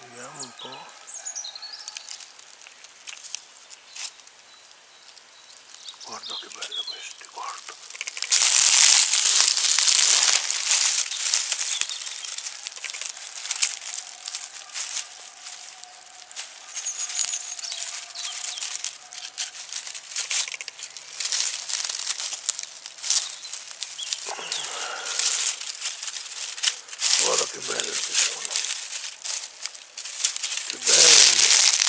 Vediamo un po'. Guarda che bello questi, guarda. Guarda che belli che sono. Che belli.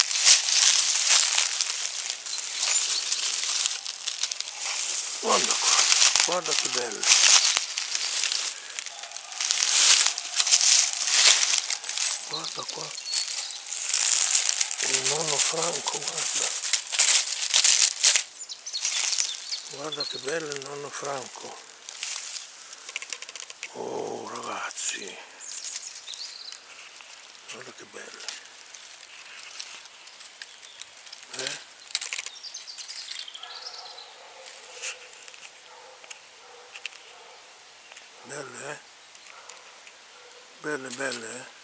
Guarda qua, guarda che belli. Guarda qua. Il nonno Franco, guarda. Guarda che bello il nonno Franco. Oh ragazzi. Guarda che bello. Belle, eh? Belle, belle, eh?